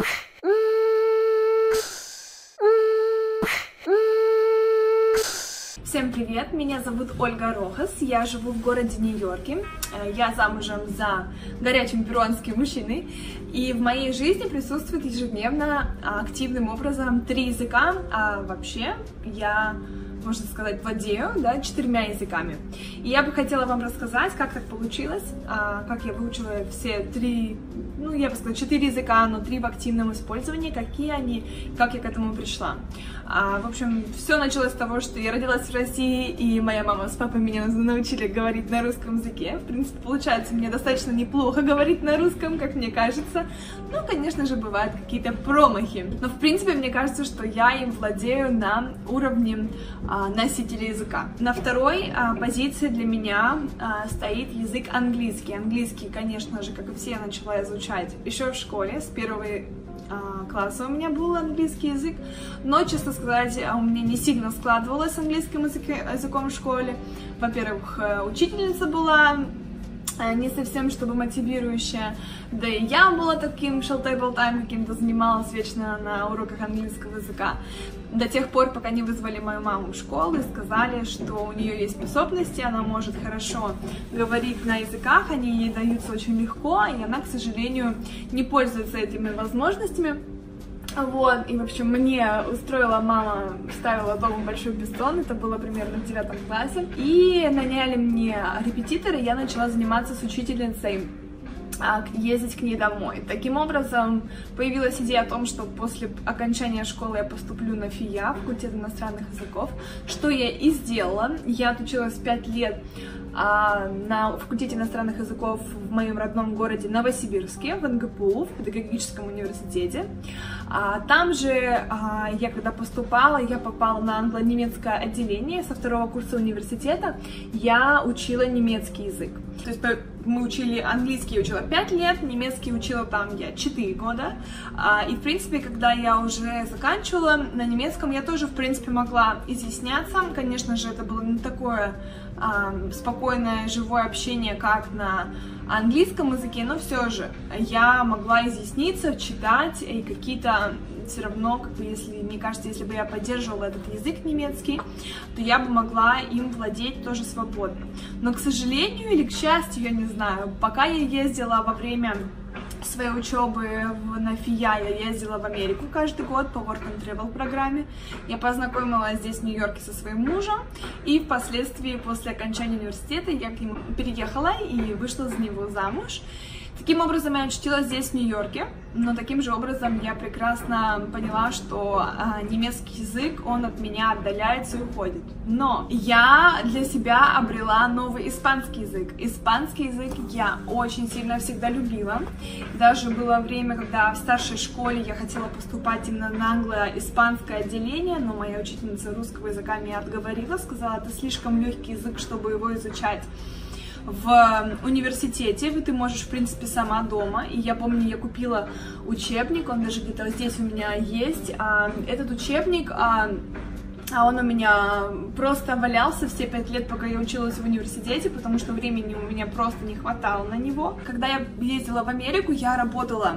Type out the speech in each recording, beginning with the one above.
Всем привет, меня зовут Ольга Рохас, я живу в городе Нью-Йорке, я замужем за горячим перуанским мужчиной, и в моей жизни присутствует ежедневно активным образом 3 языка, а вообще я, можно сказать, владею 4 языками. И я бы хотела вам рассказать, как так получилось, как я выучила все 3, я бы сказала, 4 языка, но 3 в активном использовании, какие они, как я к этому пришла. В общем, все началось с того, что я родилась в России, и моя мама с папой меня научили говорить на русском языке. В принципе, получается, мне достаточно неплохо говорить на русском, как мне кажется. Ну, конечно же, бывают какие-то промахи. Но, в принципе, мне кажется, что я им владею на уровне носителя языка. На второй позиции для меня стоит язык английский. Английский, конечно же, как и все, я начала изучать еще в школе, с 1 класса у меня был английский язык, но, честно сказать, у меня не сильно складывалось с английским языком в школе. Во-первых, учительница была не совсем чтобы мотивирующая, да и я была таким шалтай-болтаем каким-то, занималась вечно на уроках английского языка. До тех пор, пока не вызвали мою маму в школу и сказали, что у нее есть способности, она может хорошо говорить на языках, они ей даются очень легко, и она, к сожалению, не пользуется этими возможностями. Вот, и, в общем, мне устроила мама, ставила дома большой пистон, это было примерно в 9 классе, и наняли мне репетитора, и я начала заниматься с учительницей, ездить к ней домой. Таким образом, появилась идея о том, что после окончания школы я поступлю на ФИЯ, факультет иностранных языков, что я и сделала. Я отучилась 5 лет на факультете иностранных языков в моем родном городе Новосибирске, в НГПУ, в педагогическом университете. Там же я, когда поступала, я попала на англо-немецкое отделение. Со 2 курса университета я учила немецкий язык. То есть мы учили английский, учила 5 лет, немецкий учила там я 4 года. И, в принципе, когда я уже заканчивала, на немецком я тоже, в принципе, могла изъясняться. Конечно же, это было не такое спокойное, живое общение, как на английском языке, но все же я могла изъясниться, читать, и какие-то все равно, если, мне кажется, если бы я поддерживала этот язык немецкий, то я бы могла им владеть тоже свободно. Но, к сожалению или к счастью, я не знаю, пока я ездила во время своей учебы на ФИЯ, я ездила в Америку каждый год по Work and Travel программе. Я познакомилась здесь, в Нью-Йорке, со своим мужем, и впоследствии, после окончания университета, я к нему переехала и вышла за него замуж. Таким образом, я очутилась здесь, в Нью-Йорке, но таким же образом я прекрасно поняла, что немецкий язык, он от меня отдаляется и уходит. Но я для себя обрела новый испанский язык. Испанский язык я очень сильно всегда любила. Даже было время, когда в старшей школе я хотела поступать именно на англо-испанское отделение, но моя учительница русского языка меня отговорила, сказала, это слишком легкий язык, чтобы его изучать в университете, ты можешь, в принципе, сама дома. И я помню, я купила учебник, он даже где-то здесь у меня есть. Этот учебник, он у меня просто валялся все 5 лет, пока я училась в университете, потому что времени у меня просто не хватало на него. Когда я ездила в Америку, я работала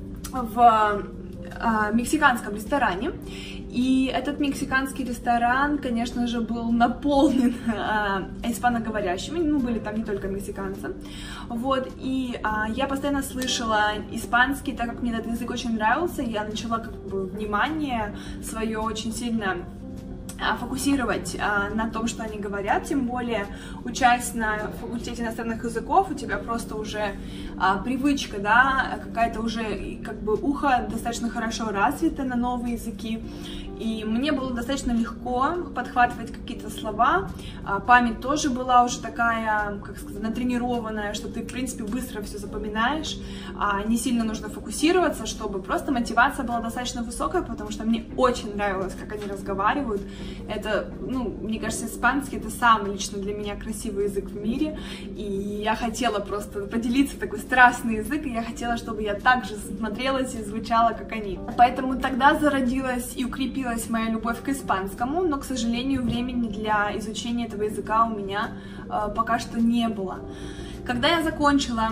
в мексиканском ресторане. И этот мексиканский ресторан, конечно же, был наполнен испаноговорящими, были там не только мексиканцы, вот, и я постоянно слышала испанский, так как мне этот язык очень нравился, я начала внимание свое очень сильно фокусировать на том, что они говорят, тем более, учась на факультете иностранных языков, у тебя просто уже привычка, какая-то уже, ухо достаточно хорошо развито на новые языки, и мне было достаточно легко подхватывать какие-то слова, память тоже была уже такая, как сказать, натренированная, что ты, в принципе, быстро все запоминаешь, не сильно нужно фокусироваться, чтобы просто мотивация была достаточно высокая, потому что мне очень нравилось, как они разговаривают. Это, мне кажется, испанский — это самый лично для меня красивый язык в мире, и я хотела просто поделиться, такой страстный язык, и я хотела, чтобы я также смотрелась и звучала, как они. Поэтому тогда зародилась и укрепилась моя любовь к испанскому, но, к сожалению, времени для изучения этого языка у меня пока что не было. Когда я закончила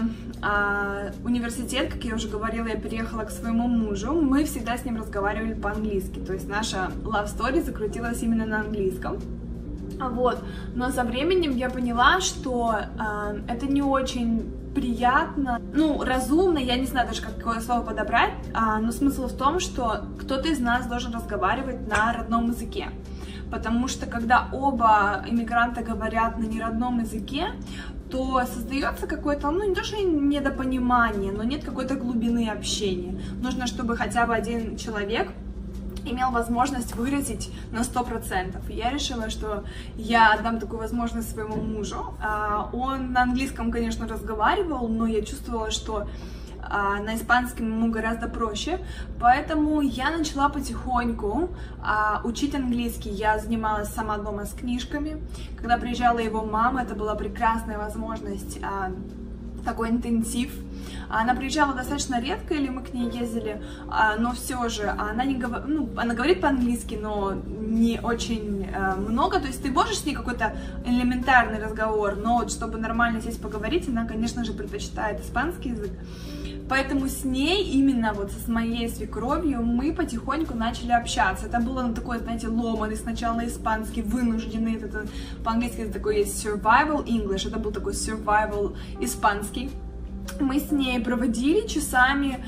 университет, как я уже говорила, я переехала к своему мужу, мы всегда с ним разговаривали по-английски, то есть наша love story закрутилась именно на английском. Вот, но со временем я поняла, что это не очень приятно, ну, разумно, я не знаю даже, какое слово подобрать, но смысл в том, что кто-то из нас должен разговаривать на родном языке, потому что когда оба иммигранта говорят на неродном языке, то создается какое-то, ну, не то что недопонимание, но нет какой-то глубины общения. Нужно, чтобы хотя бы один человек имел возможность выразить на 100%. И я решила, что я дам такую возможность своему мужу. Он на английском, конечно, разговаривал, но я чувствовала, что на испанском ему гораздо проще, поэтому я начала потихоньку учить английский. Я занималась сама дома с книжками. Когда приезжала его мама, это была прекрасная возможность, такой интенсив. Она приезжала достаточно редко, или мы к ней ездили, но все же она она говорит по-английски, но не очень много, то есть ты можешь с ней какой-то элементарный разговор, но вот чтобы нормально сесть поговорить, она, конечно же, предпочитает испанский язык. Поэтому с ней, именно вот с моей свекровью, мы потихоньку начали общаться. Это было такой, знаете, ломаный сначала на испанский, вынужденный, это по-английски такой есть survival English, это был такой survival испанский. Мы с ней проводили часами,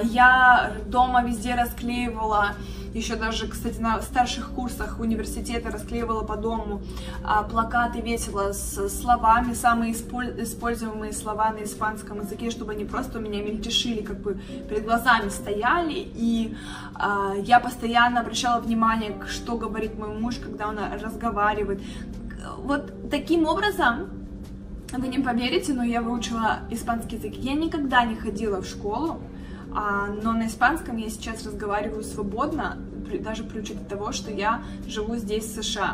я дома везде расклеивала, еще даже, кстати, на старших курсах университета расклеивала по дому плакаты, весила с словами, самые используемые слова на испанском языке, чтобы они просто у меня мельтешили, как бы перед глазами стояли, и я постоянно обращала внимание, что говорит мой муж, когда он разговаривает. Вот таким образом, вы не поверите, но я выучила испанский язык. Я никогда не ходила в школу, но на испанском я сейчас разговариваю свободно, даже при учете того, что я живу здесь, в США.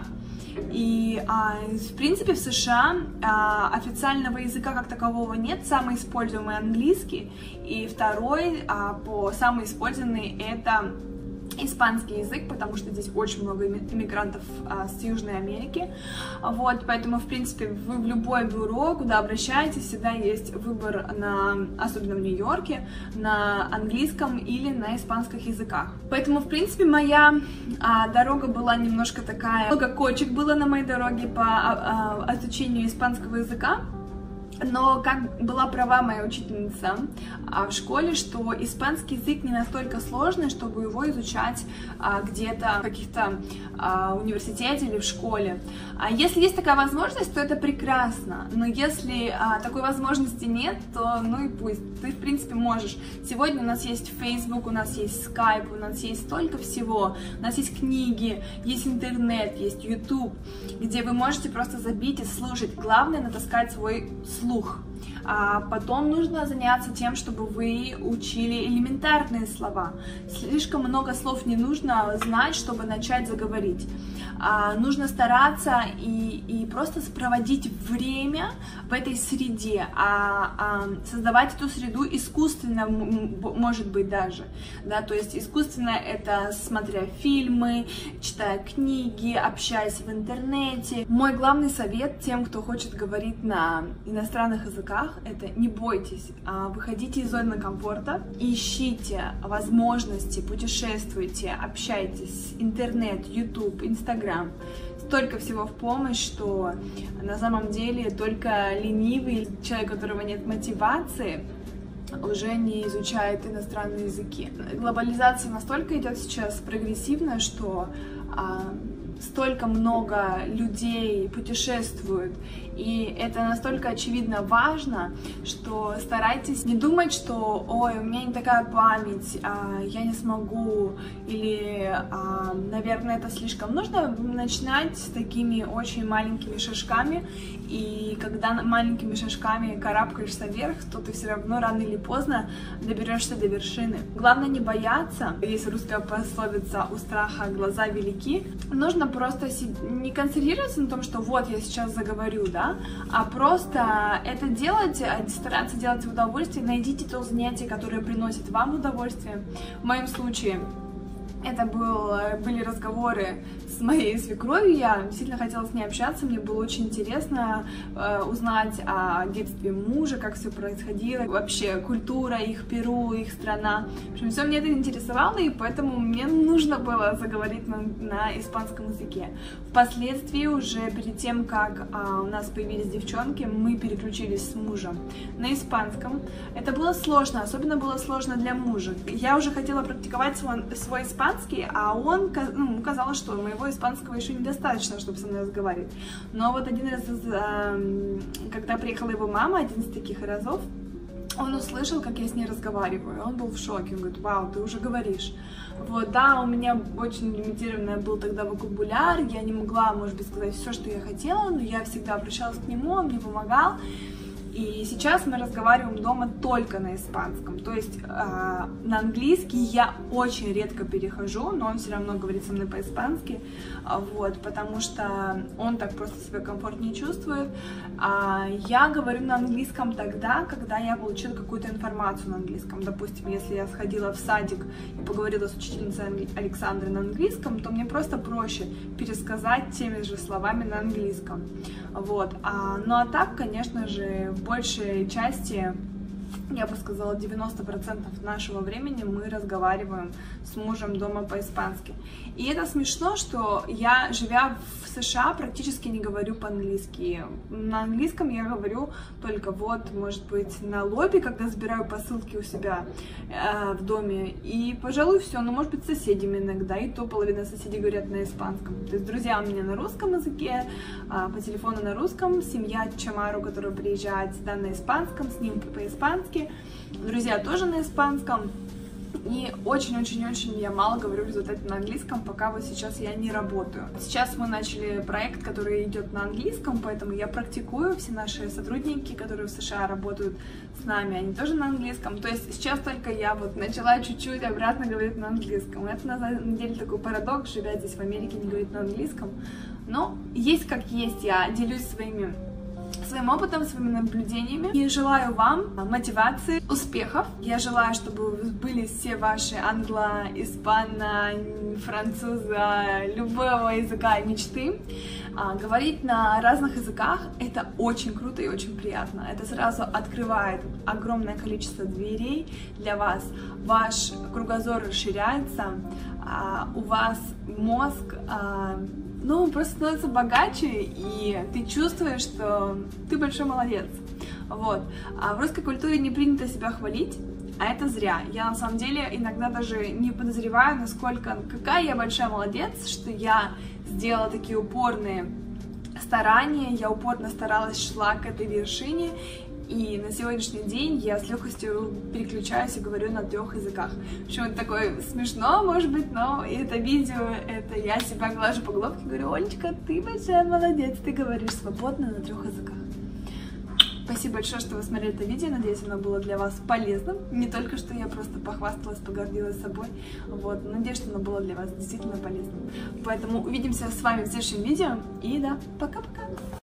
И, в принципе, в США официального языка как такового нет, самый используемый английский, и второй, самый использованный, это испанский язык, потому что здесь очень много иммигрантов с Южной Америки, вот, поэтому, в принципе, вы в любое бюро, куда обращаетесь, всегда есть выбор особенно в Нью-Йорке, на английском или на испанских языках. Поэтому, в принципе, моя дорога была немножко такая, много кочек было на моей дороге по изучению испанского языка. Но как была права моя учительница в школе, что испанский язык не настолько сложный, чтобы его изучать где-то в каких-то университете или в школе. Если есть такая возможность, то это прекрасно, но если такой возможности нет, то ну и пусть, ты в принципе можешь. Сегодня у нас есть Facebook, у нас есть Skype, у нас есть столько всего, у нас есть книги, есть интернет, есть YouTube, где вы можете просто забить и слушать. Главное натаскать свой слух. А потом нужно заняться тем, чтобы вы учили элементарные слова. Слишком много слов не нужно знать, чтобы начать заговорить. Нужно стараться и просто проводить время в этой среде, создавать эту среду искусственно, может быть, даже, да, то есть искусственно это смотря фильмы, читая книги, общаясь в интернете. Мой главный совет тем, кто хочет говорить на иностранных языках, это не бойтесь, выходите из зоны комфорта, ищите возможности, путешествуйте, общайтесь, интернет, YouTube, Instagram. Столько всего в помощь, что на самом деле только ленивый человек, у которого нет мотивации, уже не изучает иностранные языки. Глобализация настолько идет сейчас прогрессивная, что столько много людей путешествуют, и это настолько очевидно важно, что старайтесь не думать, что ой, у меня не такая память, я не смогу, или, наверное, это слишком. Нужно начинать с такими очень маленькими шажками, и когда маленькими шажками карабкаешься вверх, то ты все равно рано или поздно доберешься до вершины. Главное не бояться. Есть русская пословица «у страха глаза велики». Нужно просто не концентрироваться на том, что вот я сейчас заговорю, да, а просто это делать, стараться делать в удовольствие. Найдите то занятие, которое приносит вам удовольствие. В моем случае Это были разговоры с моей свекровью, я сильно хотела с ней общаться, мне было очень интересно узнать о детстве мужа, как все происходило, вообще культура их, Перу, их страна. В общем, все мне это интересовало, и поэтому мне нужно было заговорить на испанском языке. Впоследствии, уже перед тем, как у нас появились девчонки, мы переключились с мужем на испанском. Это было сложно, особенно было сложно для мужа. Я уже хотела практиковать свой испанский, а он, казалось, что моего испанского еще недостаточно, чтобы со мной разговаривать. Но вот один раз, когда приехала его мама, один из таких разов, он услышал, как я с ней разговариваю, он был в шоке, он говорит: вау, ты уже говоришь. Вот, да, у меня очень лимитированный был тогда вокабуляр, я не могла, может быть, сказать все, что я хотела, но я всегда обращалась к нему, он мне помогал. И сейчас мы разговариваем дома только на испанском, то есть на английский я очень редко перехожу, но он все равно говорит со мной по-испански, вот, потому что он так просто себя комфортнее чувствует. Я говорю на английском тогда, когда я получила какую-то информацию на английском. Допустим, если я сходила в садик и поговорила с учительницей Александрой на английском, то мне просто проще пересказать теми же словами на английском. Вот. Ну а так, конечно же, в большей части, я бы сказала, 90% нашего времени мы разговариваем с мужем дома по-испански. И это смешно, что я, живя в США, практически не говорю по-английски. На английском я говорю только вот, может быть, на лобби, когда забираю посылки у себя в доме. И, пожалуй, все. Но, может быть, с соседями иногда. И то половина соседей говорят на испанском. То есть друзья у меня на русском языке, по телефону на русском. Семья Чамару, которая приезжает сюда, на испанском, с ним по-испански. Друзья тоже на испанском. И очень-очень-очень я мало говорю в результате на английском, пока вот сейчас я не работаю. Сейчас мы начали проект, который идет на английском, поэтому я практикую. Все наши сотрудники, которые в США работают с нами, они тоже на английском. То есть сейчас только я вот начала чуть-чуть обратно говорить на английском. Это на самом деле такой парадокс, живя здесь в Америке, не говорить на английском. Но есть как есть, я делюсь своим опытом, своими наблюдениями. И желаю вам мотивации, успехов. Я желаю, чтобы были все ваши англо, испано, француза, любого языка мечты. Говорить на разных языках — это очень круто и очень приятно. Это сразу открывает огромное количество дверей для вас. Ваш кругозор расширяется, у вас мозг просто становится богаче, и ты чувствуешь, что ты большой молодец. Вот. В русской культуре не принято себя хвалить, а это зря. Я на самом деле иногда даже не подозреваю, какая я большая молодец, что я сделала такие упорные старания, я упорно старалась, шла к этой вершине. И на сегодняшний день я с легкостью переключаюсь и говорю на 3 языках. В общем, это такое смешно, может быть, но это видео, это я себя глажу по головке и говорю: Олечка, ты большая молодец, ты говоришь свободно на 3 языках. Спасибо большое, что вы смотрели это видео, надеюсь, оно было для вас полезным. Не только что я просто похвасталась, погордилась собой, вот, надеюсь, что оно было для вас действительно полезным. Поэтому увидимся с вами в следующем видео, и да, пока-пока!